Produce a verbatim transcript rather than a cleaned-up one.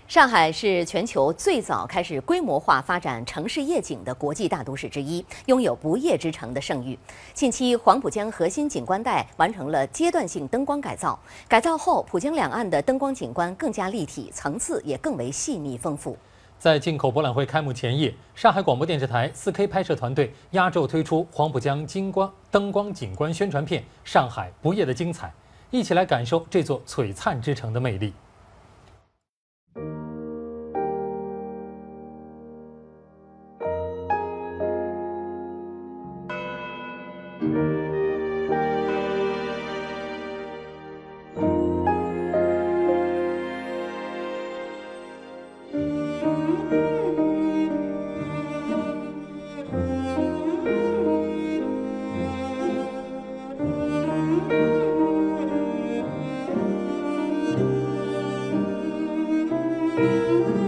上海是全球最早开始规模化发展城市夜景的国际大都市之一，拥有不夜之城的盛誉。近期，黄浦江核心景观带完成了阶段性灯光改造，改造后，浦江两岸的灯光景观更加立体，层次也更为细密丰富。 在进口博览会开幕前夜，上海广播电视台 四K 拍摄团队压轴推出黄浦江金光灯光景观宣传片《上海不夜的精彩》，一起来感受这座璀璨之城的魅力。 Thank you.